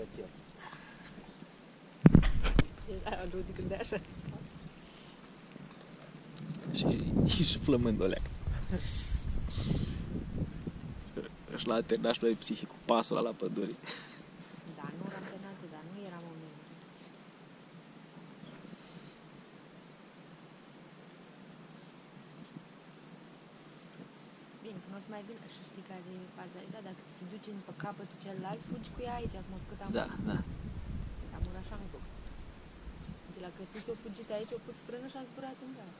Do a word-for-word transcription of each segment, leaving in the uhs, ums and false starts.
eu. Era Rudi când e așa. Și îi suflămând o leacă. Și l-a terminat și noi psihic cu pasul ăla la pădure. Da, nu eram penalti, dar nu eram o minune. Bine, că nu o să mai vină și știi care e faza. Da, dacă ți se duci pe capătul celălalt, fugi cu ea aici, acum cât am Da, da. Am așa în grup. De la găsit o fugit aici, o pus frână și am zburat în ea.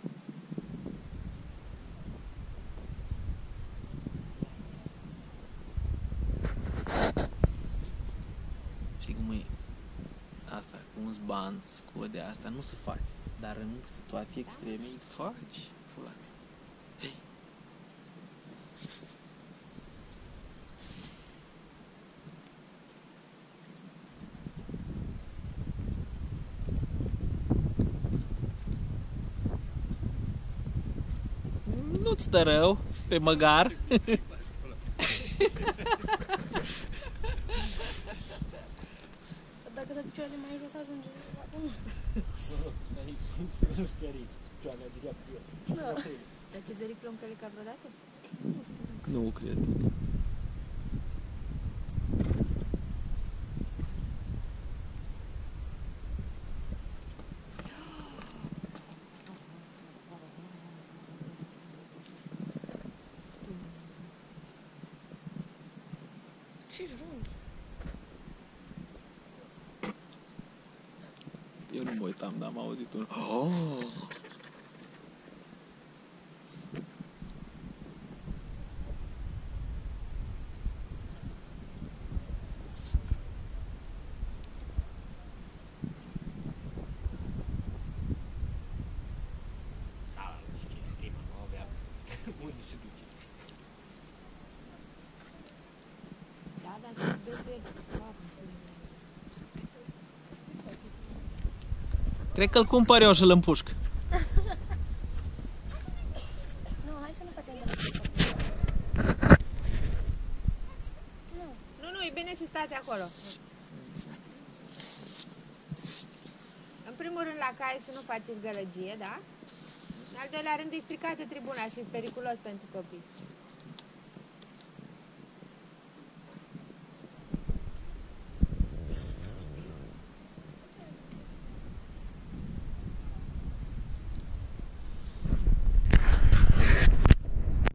Știi cum e? Asta, cu un zbanț, cu o de asta, nu se face. Dar în situații extreme îi faci, fula mea. Hei. Nu-ți dă rău, pe măgar. Dacă dă picioarele mai jos, ajunge la pământ. Nu știu care-i picioarele, adică eu. Da. Dar ce zăric ploncăle ca vreodată? Nu știu. Nu cred. Ce junghi. Eu nu mă uitam, dar am auzit un... Oh! Da, dar să vezi. Cred că-l cumpăr eu și-l împușc. Nu, hai să nu facem de Nu. Nu, nu, e bine să stați acolo. În primul rând la cai să nu faceți gălăgie, da? În al doilea rând e stricată tribuna și e periculos pentru copii.